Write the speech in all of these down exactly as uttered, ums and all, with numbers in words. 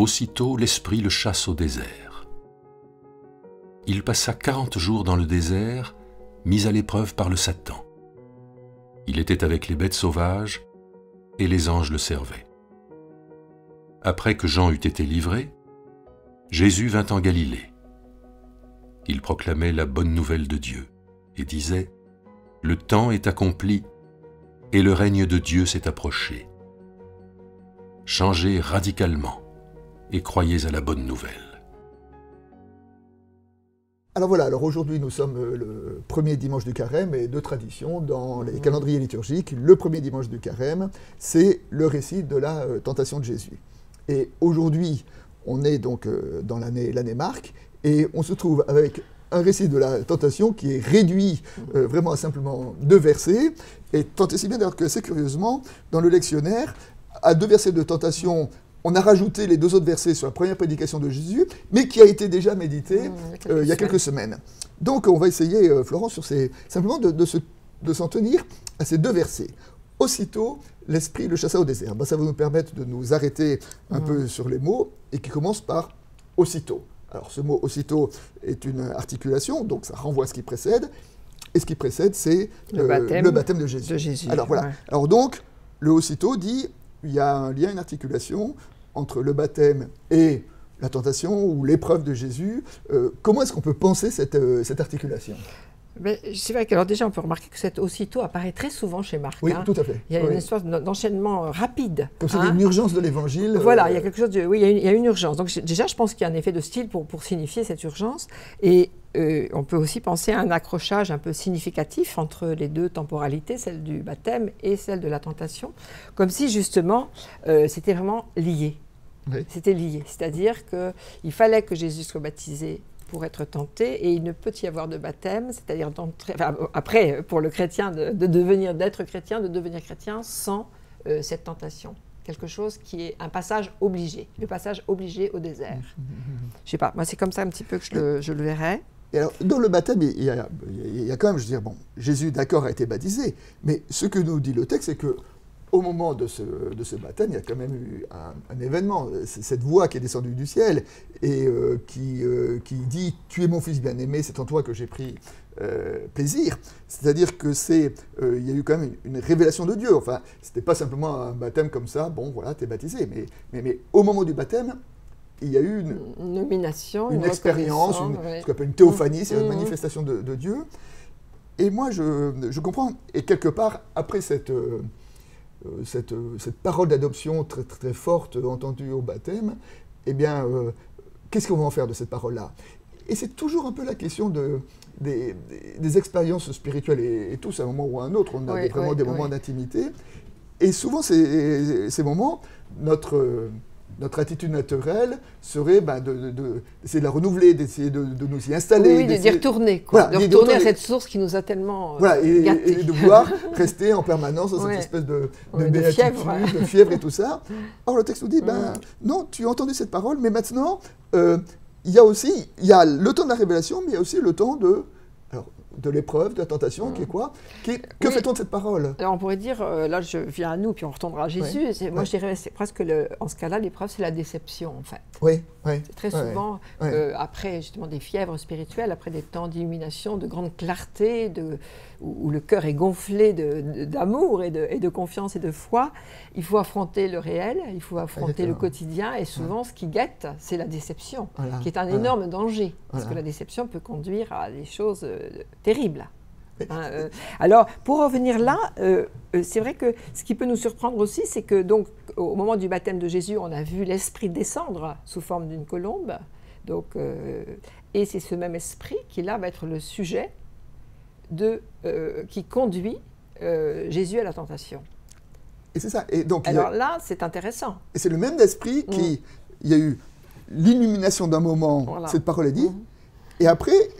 Aussitôt l'Esprit le chasse au désert. Il passa quarante jours dans le désert, mis à l'épreuve par le Satan. Il était avec les bêtes sauvages, et les anges le servaient. Après que Jean eut été livré, Jésus vint en Galilée. Il proclamait la bonne nouvelle de Dieu et disait « Le temps est accompli et le règne de Dieu s'est approché. Changez radicalement et croyez à la bonne nouvelle. » Alors voilà, alors aujourd'hui nous sommes le premier dimanche du carême et de tradition dans les calendriers liturgiques, le premier dimanche du carême, c'est le récit de la euh, tentation de Jésus. Et aujourd'hui, on est donc euh, dans l'année l'année Marc et on se trouve avec un récit de la tentation qui est réduit euh, vraiment à simplement deux versets, et tant et si bien d'ailleurs que c'est curieusement, dans le lectionnaire, à deux versets de tentation, on a rajouté les deux autres versets sur la première prédication de Jésus, mais qui a été déjà médité mmh, euh, il y a quelques semaines. Donc on va essayer, euh, Florence, sur ces, simplement de, de, se, de s'en tenir à ces deux versets. Aussitôt, l'Esprit le chassa au désert. Ben, ça va nous permettre de nous arrêter un mmh. peu sur les mots, et qui commence par aussitôt. Alors ce mot aussitôt est une articulation, donc ça renvoie à ce qui précède, et ce qui précède, c'est le, euh, baptême le baptême de Jésus. De Jésus. Alors voilà. Ouais. Alors donc, le aussitôt dit, il y a un lien, une articulation entre le baptême et la tentation ou l'épreuve de Jésus. Euh, comment est-ce qu'on peut penser cette, euh, cette articulation ? C'est vrai que alors déjà on peut remarquer que cet aussitôt apparaît très souvent chez Marc. Oui, hein. tout à fait. Il y a oui. une espèce d'enchaînement rapide. Comme c'est hein. une urgence de l'évangile. Voilà, euh... il y a quelque chose de, oui, il y a une, il y a une urgence. Donc déjà, je pense qu'il y a un effet de style pour, pour signifier cette urgence. Et euh, on peut aussi penser à un accrochage un peu significatif entre les deux temporalités, celle du baptême et celle de la tentation, comme si justement euh, c'était vraiment lié. Oui. C'était lié, c'est-à-dire qu'il fallait que Jésus soit baptisé pour être tenté, et il ne peut y avoir de baptême, c'est-à-dire d'entrer, enfin, après, pour le chrétien, de, de devenir, d'être chrétien, de devenir chrétien sans euh, cette tentation. Quelque chose qui est un passage obligé, le passage obligé au désert. Mmh. Je sais pas, moi c'est comme ça un petit peu que je le, je le verrais. Et alors, dans le baptême, il y, a, il y a quand même, je veux dire, bon, Jésus, d'accord, a été baptisé, mais ce que nous dit le texte, c'est que au moment de ce, de ce baptême, il y a quand même eu un, un événement. C'est cette voix qui est descendue du ciel et euh, qui, euh, qui dit « Tu es mon fils bien-aimé, c'est en toi que j'ai pris euh, plaisir ». C'est-à-dire que c'est, euh, il y a eu quand même une, une révélation de Dieu. Enfin, c'était pas simplement un baptême comme ça, bon voilà, t'es baptisé. Mais, mais, mais au moment du baptême, il y a eu une, une nomination, une, une expérience, une, ouais. ce qu'on appelle une théophanie, c'est mmh. une manifestation de, de Dieu. Et moi, je, je comprends, et quelque part, après cette... Euh, Cette, cette parole d'adoption très, très, très forte entendue au baptême, eh bien, euh, qu'est-ce qu'on va en faire de cette parole-là? Et c'est toujours un peu la question de, des, des, des expériences spirituelles, et, et tous, à un moment ou à un autre, on a oui, vraiment oui, des moments oui. d'intimité. Et souvent, ces, ces moments, notre, notre attitude naturelle serait ben, de, de, de, d'essayer de la renouveler, d'essayer de, de nous y installer. Oui, oui d'y retourner, quoi. Voilà, de retourner à cette source qui nous a tellement euh, voilà, et, gâtés. Et de vouloir rester en permanence dans ouais. cette espèce de, de, ouais, béatitude, de fièvre, ouais. de fièvre et tout ça. Or, le texte nous dit, ben, mm. non, tu as entendu cette parole, mais maintenant, euh, il y a aussi, il y a le temps de la révélation, mais il y a aussi le temps de... Alors, de l'épreuve, de la tentation, mmh. qui est quoi qui est, Que oui. fait-on de cette parole? Alors on pourrait dire, euh, là je viens à nous, puis on retournera à Jésus. Oui. Moi ouais. je dirais, c'est presque, le, en ce cas-là, l'épreuve, c'est la déception, en fait. Oui, oui. C'est très ouais. souvent, ouais. euh, après justement des fièvres spirituelles, après des temps d'illumination, de grande clarté, de, où, où le cœur est gonflé de, de, d'amour et de, et de confiance et de foi, il faut affronter le réel, il faut affronter Exactement. le quotidien, et souvent ouais. ce qui guette, c'est la déception, voilà. qui est un voilà. énorme danger, parce voilà. que la déception peut conduire à des choses euh, terribles. Hein, euh, alors, pour revenir là, euh, c'est vrai que ce qui peut nous surprendre aussi, c'est que donc, au moment du baptême de Jésus, on a vu l'Esprit descendre sous forme d'une colombe, donc, euh, et c'est ce même Esprit qui là va être le sujet de, euh, qui conduit euh, Jésus à la tentation. Et c'est ça. Et donc, alors a... là, c'est intéressant. Et c'est le même esprit qui, mmh. il y a eu l'illumination d'un moment, voilà. cette parole est dite, mmh. et après,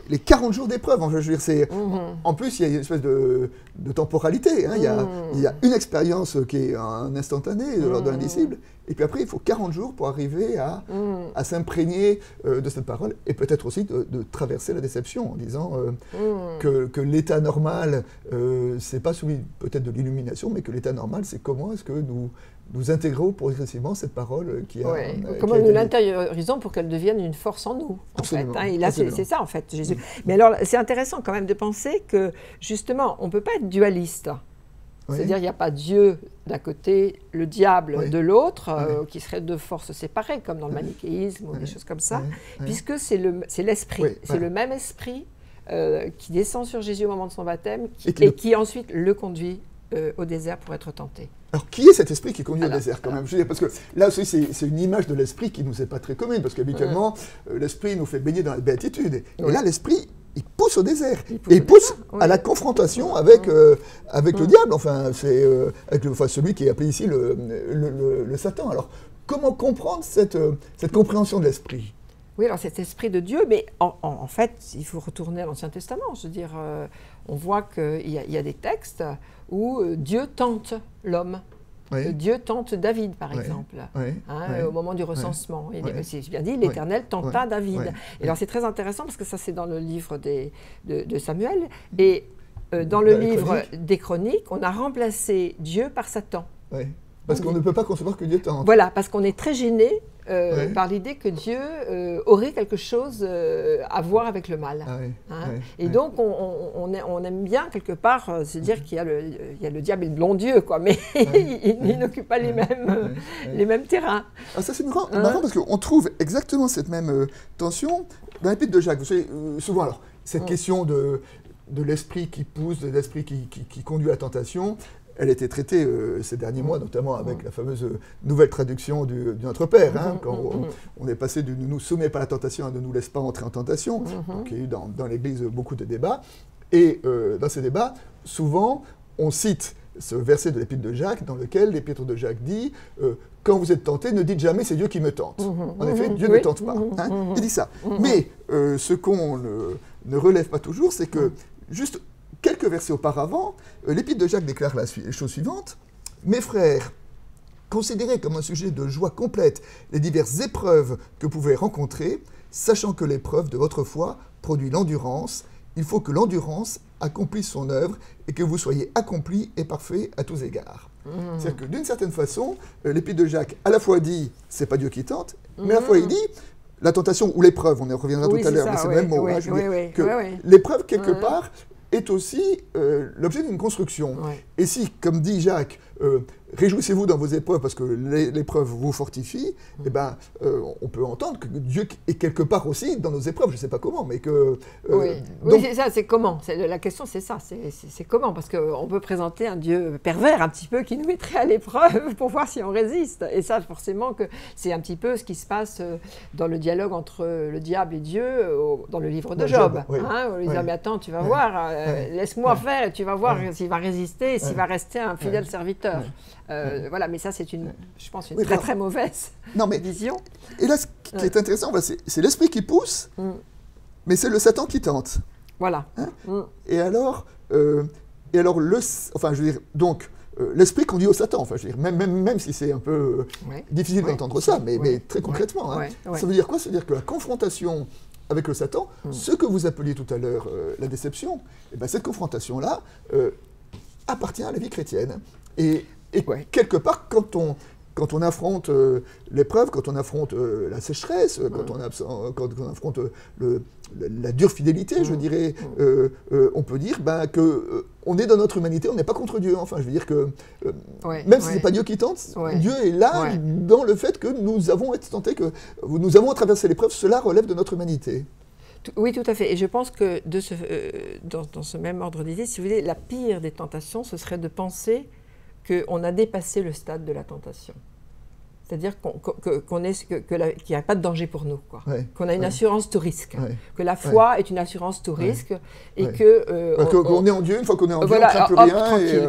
les quarante jours d'épreuve. Enfin, je veux dire, c'est, Mmh. en plus, il y a une espèce de, de temporalité. Hein. Il, y a, Mmh. il y a une expérience qui est un instantané de l'ordre de l'indicible. Et puis après, il faut quarante jours pour arriver à, Mmh. à s'imprégner euh, de cette parole et peut-être aussi de, de traverser la déception en disant euh, Mmh. que, que l'état normal, euh, c'est pas celui peut-être de l'illumination, mais que l'état normal, c'est comment est-ce que nous, nous intégrons progressivement cette parole qui a, Ouais. euh, qui Comment a nous été- l'intériorisons pour qu'elle devienne une force en nous, en fait, Absolument, hein. Et là, c'est absolument. c'est ça, en fait, Jésus. Mais alors, c'est intéressant quand même de penser que, justement, on ne peut pas être dualiste. Oui. C'est-à-dire, il n'y a pas Dieu d'un côté, le diable Oui. de l'autre, euh, Oui. qui seraient deux forces séparées, comme dans le manichéisme ou Oui. des choses comme ça, Oui. Oui. puisque c'est le- c'est l'esprit, Oui, c'est voilà. le même esprit euh, qui descend sur Jésus au moment de son baptême qui- Et et, qui le- qui ensuite le conduit euh, au désert pour être tenté. Alors, qui est cet esprit qui conduit Voilà. au désert, quand même? Je veux dire, parce que là aussi, c'est c'est une image de l'esprit qui nous est pas très commune, parce qu'habituellement, euh, l'esprit nous fait baigner dans la béatitude. Et, et Ouais. là, l'esprit, il pousse au désert. Il pousse et il au pousse désert, oui. à la confrontation avec, euh, avec le Mm. diable, enfin, c'est euh, avec le, enfin, celui qui est appelé ici le, le, le- le Satan. Alors, comment comprendre cette, euh, cette compréhension de l'esprit? Oui, alors cet esprit de Dieu, mais en, en- en fait, il faut retourner à l'Ancien Testament. Je veux dire, euh, on voit qu'il y, a- il y a des textes où euh, Dieu tente l'homme. Oui. Euh, Dieu tente David, par Oui. exemple, Oui. hein, Oui. au moment du recensement. Il est- Oui. C'est bien dit, l'Éternel tenta Oui. David. Oui. Et alors c'est très intéressant parce que ça c'est dans le livre des, de, de Samuel. Et euh, dans le Dans les livre Chroniques. des Chroniques, on a remplacé Dieu par Satan. Oui. Parce qu'on ne peut pas concevoir que Dieu tente. Voilà, parce qu'on est très gêné euh, Ouais. par l'idée que Dieu euh, aurait quelque chose euh, à voir avec le mal. Ah oui. Hein. Oui. Et Oui. donc, on, on- on est- on aime bien, quelque part, euh, se dire qu'il y a le, il y a le diable et le bon Dieu, quoi, mais il, il n'occupe pas les mêmes, euh, Oui. Oui. les mêmes terrains. Ah, ça c'est marrant, Hein? marrant parce qu'on trouve exactement cette même euh, tension dans l'épître de Jacques. Vous savez, euh, souvent, alors, cette Mm. question de, de l'esprit qui pousse, de l'esprit qui, qui- qui conduit à la tentation, elle a été traitée euh, ces derniers mois, notamment avec la fameuse euh, nouvelle traduction du, du Notre Père, hein, Mhm, quand on, mhm. on est passé de « ne nous soumets pas à la tentation » à « ne nous laisse pas entrer en tentation Mhm. Donc, il y a eu dans, dans l'Église beaucoup de débats. Et euh, dans ces débats, souvent, on cite ce verset de l'Épître de Jacques, dans lequel l'Épître de Jacques dit euh, « Quand vous êtes tenté, ne dites jamais c'est Dieu qui me tente. Mhm, En effet, mhm, Dieu oui, ne tente pas. mhm, Hein. mhm. Il dit ça. Mhm. Mais euh, ce qu'on ne, ne relève pas toujours, c'est que juste quelques versets auparavant, euh, l'Épître de Jacques déclare la su- chose suivante. « Mes frères, considérez comme un sujet de joie complète les diverses épreuves que vous pouvez rencontrer, sachant que l'épreuve de votre foi produit l'endurance. Il faut que l'endurance accomplisse son œuvre et que vous soyez accomplis et parfaits à tous égards. Mhm. C'est-à-dire que d'une certaine façon, euh, l'Épître de Jacques à la fois dit c'est pas Dieu qui tente, mais à la fois il dit la tentation ou l'épreuve, on y reviendra Oui, tout à c'est l'heure, ça, mais c'est oui, le même mot. oui, hein, je veux oui, dire oui, que oui, oui. l'épreuve, quelque Ouais. part, est aussi euh, l'objet d'une construction. Ouais. Et si, comme dit Jacques, euh, réjouissez-vous dans vos épreuves parce que l'é- l'épreuve vous fortifie, eh ben, euh, on peut entendre que Dieu est quelque part aussi dans nos épreuves, je ne sais pas comment, mais que... euh, Oui, oui, donc- c'est ça, c'est comment. C'est- La question, c'est ça, c'est c'est- c'est comment. Parce qu'on peut présenter un Dieu pervers, un petit peu, qui nous mettrait à l'épreuve pour voir si on résiste. Et ça, forcément, que c'est un petit peu ce qui se passe euh, dans le dialogue entre le diable et Dieu, euh, au- dans le livre de Dans Job. Job, oui. Hein, où il dit, Oui. ah, mais attends, tu vas Oui. voir, euh, Oui. laisse-moi Oui. faire, et tu vas voir Oui. s'il va résister, et s'il Oui. va rester un fidèle Oui. serviteur. Oui. Euh, Voilà, mais ça, c'est une, je pense, une Oui, très, alors- très mauvaise Non, mais vision. et là, ce qui Ouais. est intéressant, voilà, c'est c'est l'esprit qui pousse, Mm. mais c'est le Satan qui tente. Voilà. Hein Mm. Et alors, euh, et alors le, enfin, je veux dire, donc, euh, l'esprit conduit au Satan. Enfin, je veux dire, même, même, même si c'est un peu euh, Ouais. difficile Ouais. d'entendre ça, mais, Ouais. mais très Ouais. concrètement. hein. Ouais. Ouais. Ça veut dire quoi? Ça veut dire que la confrontation avec le Satan, Mm. ce que vous appeliez tout à l'heure euh, la déception, eh ben, cette confrontation-là euh, appartient à la vie chrétienne. Et, et Ouais. quelque part, quand on, quand on affronte euh, l'épreuve, quand on affronte euh, la sécheresse, euh, quand, on abs- quand on affronte euh, le- la, la dure fidélité, je Mm. dirais, euh, euh, on peut dire ben, que euh, on est dans notre humanité, on n'est pas contre Dieu. Enfin, je veux dire que euh, Ouais. même si Ouais. c'est pas Dieu qui tente, Ouais. Dieu est là Ouais. dans le fait que nous avons été tentés, que nous avons traversé l'épreuve. Cela relève de notre humanité. Tout- Oui, tout à fait. Et je pense que de ce, euh, dans, dans ce même ordre d'idée, si vous voulez, la pire des tentations, ce serait de penser qu'on a dépassé le stade de la tentation. C'est-à-dire qu'on que- qu'on est, que, que la- qu'il n'y a pas de danger pour nous, quoi. Ouais. Qu'on a une Ouais. assurance tout risque, Ouais. que la foi est une assurance tout risque et Ouais. que... euh, Parce on- qu'on on- est en Dieu, une fois qu'on est en Dieu, voilà, on ne craint plus hop, rien. tranquille, et, euh, quoi.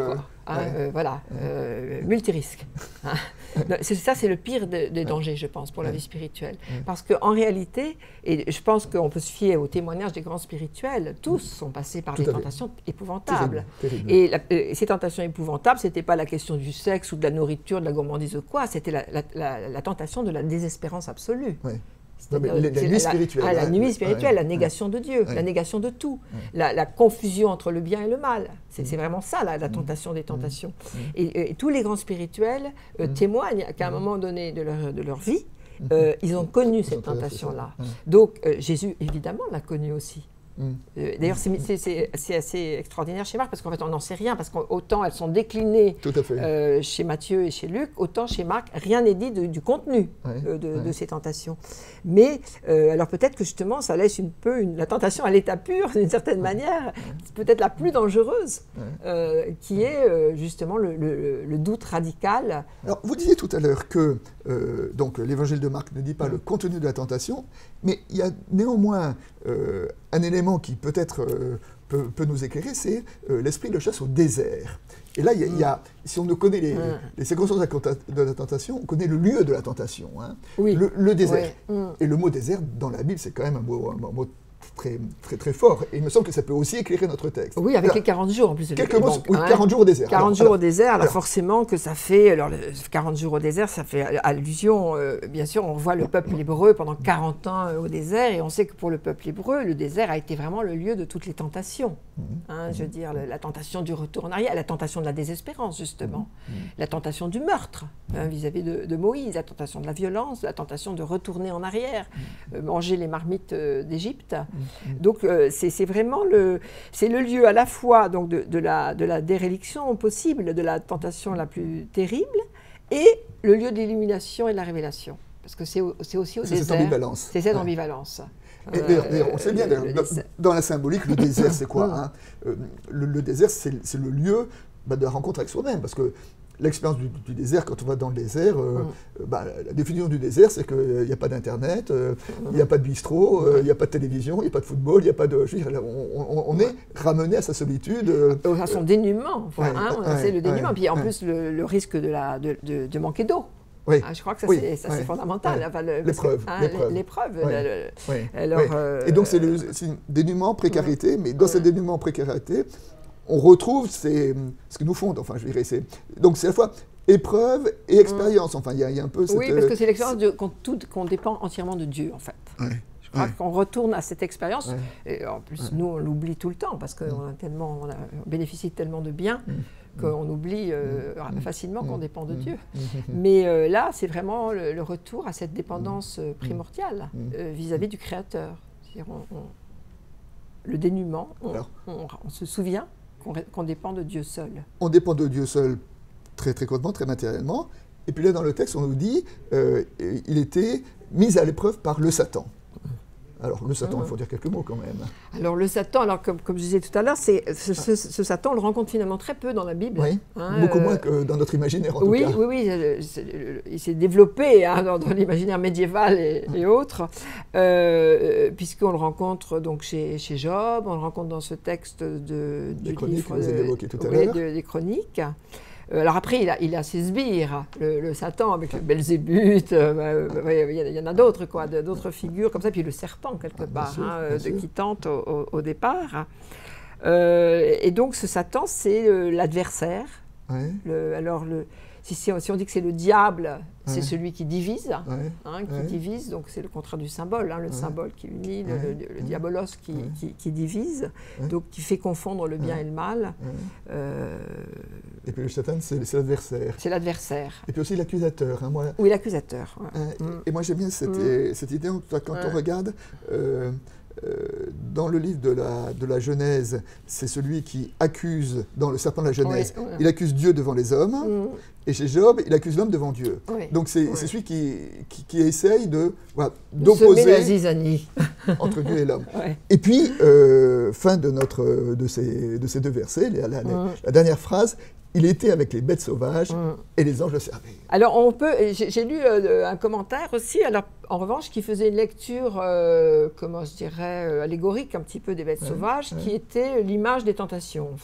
Hein, ouais. euh, voilà, euh, multirisque. Hein. C'est ça, c'est le pire de, des dangers, je pense, pour la vie spirituelle. Parce qu'en réalité, et je pense qu'on peut se fier aux témoignages des grands spirituels, tous sont passés par Tout des à fait. tentations épouvantables. Terrible, terrible. Et la, euh, ces tentations épouvantables, ce n'était pas la question du sexe ou de la nourriture, de la gourmandise ou quoi, c'était la, la, la, la tentation de la désespérance absolue. Ouais. Non, mais C'est-à-dire, la, la c'est nuit spirituelle. Ah, la hein. nuit spirituelle, Ouais, la négation de Dieu, ouais. la négation de tout, Ouais. la, la confusion entre le bien et le mal. C'est c'est vraiment ça, la, la tentation des tentations. Et, et tous les grands spirituels euh, témoignent qu'à un moment donné de leur, de leur vie, euh, ils ont connu Ils ont cette traversé ça. tentation-là. Ouais. Donc euh, Jésus, évidemment, l'a connue aussi. Mm. Euh, D'ailleurs, c'est- c'est c'est- c'est assez extraordinaire chez Marc, parce qu'en fait, on n'en sait rien, parce qu'autant elles sont déclinées Tout à fait. euh, chez Matthieu et chez Luc, autant chez Marc, rien n'est dit de- du contenu Ouais, euh, de, ouais. de ces tentations. Mais, euh, alors peut-être que justement, ça laisse un peu une- la tentation à l'état pur, d'une certaine manière, peut-être la plus dangereuse, Ouais. euh, qui est euh, justement le, le- le doute radical. Alors, vous disiez tout à l'heure que euh, donc l'évangile de Marc ne dit pas le contenu de la tentation, mais il y a néanmoins euh, un élément qui peut-être euh, peut, peut nous éclairer, c'est euh, l'esprit de chasse au désert. Et là, il y a, il y a- si on ne connaît les, Mm. les circonstances de la, conta- de la tentation, on connaît le lieu de la tentation, hein. Oui. le, le désert. Ouais. Mm. Et le mot désert, dans la Bible, c'est quand même un mot, un mot très, très, très fort. Et il me semble que ça peut aussi écéclairer notre texte. Oui, avec Alors, les quarante jours en plus. quelques mots, Donc, oui, hein, quarante jours au désert. quarante Alors, jours alors, au désert, alors, alors. forcément que ça fait, alors le quarante jours au désert, ça fait allusion, euh, bien sûr, on voit le peuple hébreu pendant quarante ans euh, au désert, et on sait que pour le peuple hébreu, le désert a été vraiment le lieu de toutes les tentations. Hein, je veux dire, la, la tentation du retour en arrière, la tentation de la désespérance, justement, la tentation du meurtre hein, vis-à-vis de, de Moïse, la tentation de la violence, la tentation de retourner en arrière, euh, manger les marmites euh, d'Égypte. Donc, euh, c'est c'est vraiment le, c'est le lieu à la fois donc, de, de, la, de la déréliction possible, de la tentation la plus terrible, et le lieu de l'illumination et de la révélation. Parce que c'est au- c'est aussi au C'est cette désert. ambivalence. C'est cette Ouais. ambivalence. Et Euh, d'ailleurs, d'ailleurs, on sait bien, le- d'ailleurs, le dans, désert. dans la symbolique, le désert, c'est quoi hein Euh, le, le désert, c'est c'est le lieu bah, de la rencontre avec soi-même. Parce que l'expérience du, du désert, quand on va dans le désert, euh, euh, bah, la définition du désert, c'est qu'il n'y a pas d'Internet, euh, il n'y a pas de bistrot, euh, il n'y a pas de télévision, il n'y a pas de football, il n'y a pas de... Je veux dire, là, on, on- on est ramené à sa solitude. euh, Euh, à son dénuement, enfin, ouais, hein, ouais, c'est le dénuement. ouais, Puis en ouais. plus, le, le risque de, la, de, de- de manquer d'eau. oui, Ah, je crois que ça, Oui, c'est ça, ouais, c'est fondamental. ouais. Enfin, le- parce L'épreuve, que, hein, l'épreuve. L'épreuve. Ouais. le- le- oui, alors, oui. euh, Et donc, c'est le c'est une dénuement, précarité, mais dans Ouais. ce dénuement, précarité, on retrouve ces- ce que nous font, enfin, je dirais, c'est... Donc, c'est à la fois épreuve et expérience. Enfin, il y, a- il y a un peu cette... oui, parce que c'est l'expérience de- qu'on tout- qu'on dépend entièrement de Dieu, en fait. Ouais. Je crois Ouais. qu'on retourne à cette expérience. Ouais. Et en plus, nous, on l'oublie tout le temps, parce qu'on a tellement, on, a- on bénéficie de tellement de biens qu'on oublie euh, facilement qu'on dépend de Dieu. Mais euh, là, c'est vraiment le, le retour à cette dépendance euh, primordiale euh, vis-à-vis du Créateur. C'est-à-dire, on- on- le dénuement, on, Alors. on- on se souvient qu'on ré- qu'on dépend de Dieu seul. On dépend de Dieu seul très très concrètement, très matériellement. Et puis là, dans le texte, on nous dit euh, il était mis à l'épreuve par le Satan. Alors, le Satan, il faut dire quelques mots quand même. Alors le Satan, alors comme, comme je disais tout à l'heure, c'est ce, ce- ce Satan, on le rencontre finalement très peu dans la Bible. Oui, Hein, beaucoup euh, moins que dans notre imaginaire en Oui, tout cas. oui, oui, euh, c'est- euh, il s'est développé hein, dans, dans l'imaginaire médiéval et, et autres, euh, puisqu'on le rencontre donc chez, chez Job, on le rencontre dans ce texte de, Des du chroniques livre que vous avez de- évoquées tout à oui, l'heure. de- des chroniques. Euh, alors après, il a, il a ses sbires, le, le Satan avec le Belzébuth, euh, bah, ouais, il y, a- il y en a d'autres, quoi, de- d'autres figures comme ça, puis le serpent quelque Ah, bien part, sûr, hein, bien euh, de- sûr. qui tente au, au- au départ. Euh, et donc ce Satan, c'est euh, l'adversaire. Ouais, Le- alors, le, si, si on, si on dit que c'est le diable, c'est Ouais. celui qui divise, ouais, hein, qui Ouais. divise, donc c'est le contraire du symbole, hein, le Ouais. symbole qui unit, le, Ouais. le- le Ouais. diabolos qui, Ouais. qui- qui divise, Ouais. donc qui fait confondre le bien Ouais. et le mal. ouais. Euh, Et puis le Satan, c'est c'est l'adversaire. c'est l'adversaire. Et puis aussi l'accusateur. hein, moi, Oui, l'accusateur. ouais. hein, Mm. Et moi, j'aime bien cette, Mm. euh, cette idée, en tout cas, quand Ouais. on regarde, euh, euh, dans le livre de la, de la Genèse, c'est celui qui accuse, dans le serpent de la Genèse, Oui, oui. il accuse Dieu devant les hommes, Mm. et chez Job, il accuse l'homme devant Dieu. Oui. Donc c'est Oui. c'est celui qui, qui, qui essaye de voilà, De semer la d'opposer zizanie. entre Dieu et l'homme. Ouais. Et puis, euh, fin de, notre, de, ces, de ces deux versets, la, la- Mm. la dernière phrase, il était avec les bêtes sauvages Mm. et les anges le servaient. Alors, on peut. J'ai j'ai lu euh, un commentaire aussi, alors, en revanche, qui faisait une lecture, euh, comment je dirais, euh, allégorique un petit peu des bêtes Ouais, sauvages, ouais. qui était l'image des tentations, en fait.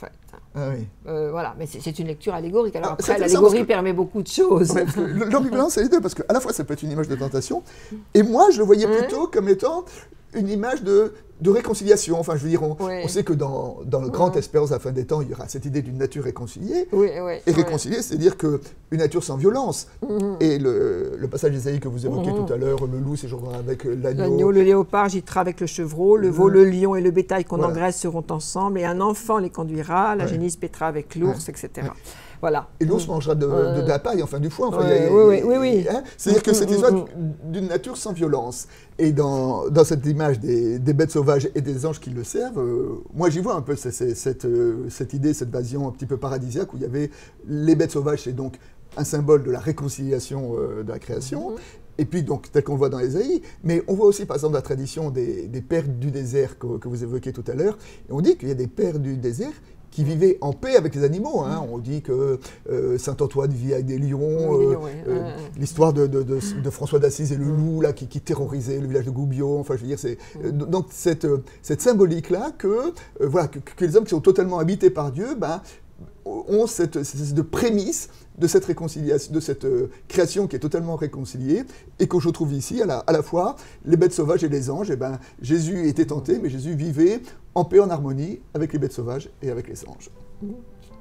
Ah oui. Euh, voilà, mais c'est une lecture allégorique. Alors Ah, après, que, l'allégorie permet beaucoup de choses. Ouais, l'ambivalence, c'est les deux, parce qu'à la fois, ça peut être une image de tentation, et moi, je le voyais plutôt comme étant une image de, de réconciliation. Enfin, je veux dire, on, oui. on sait que dans, dans le grand Espérance à la fin des temps, il y aura cette idée d'une nature réconciliée. Oui, oui, et réconciliée, oui. c'est-à-dire qu'une nature sans violence. Mm-hmm. Et le, le passage d'Ésaïe que vous évoquiez mm-hmm. tout à l'heure, le loup séjournera avec l'agneau. L'agneau, le léopard gîtera avec le chevreau, le veau, mm-hmm. le lion et le bétail qu'on voilà. engraisse seront ensemble, et un enfant les conduira, la ouais. génisse paîtra avec l'ours, ouais. et cetera. Ouais. Voilà. Et l'ours mmh. mangera de, de, de la paille, enfin du foin. Enfin, ouais, y a, oui, oui, oui. Hein, c'est-à-dire que mmh, c'est l'histoire mmh. d'une nature sans violence. Et dans, dans cette image des, des bêtes sauvages et des anges qui le servent, euh, moi j'y vois un peu cette, cette, cette idée, cette vision un petit peu paradisiaque où il y avait les bêtes sauvages, c'est donc un symbole de la réconciliation euh, de la création. Mmh. Et puis, donc, tel qu'on le voit dans Ésaïe, mais on voit aussi, par exemple, la tradition des, des pères du désert que, que vous évoquiez tout à l'heure. Et on dit qu'il y a des pères du désert qui vivaient en paix avec les animaux. Hein. On dit que euh, Saint-Antoine vit avec des lions, oui, euh, oui. euh, l'histoire de, de, de, de François d'Assise et le loup là, qui, qui terrorisait le village de Goubiot. Enfin, je veux dire, c'est euh, donc cette, cette symbolique-là que, euh, voilà, que, que les hommes qui sont totalement habités par Dieu, ben, ont cette, cette de prémisse de cette réconciliation, de cette euh, création qui est totalement réconciliée, et que je trouve ici à la, à la fois les bêtes sauvages et les anges. Et ben, Jésus était tenté, mais Jésus vivait en paix, en harmonie avec les bêtes sauvages et avec les anges.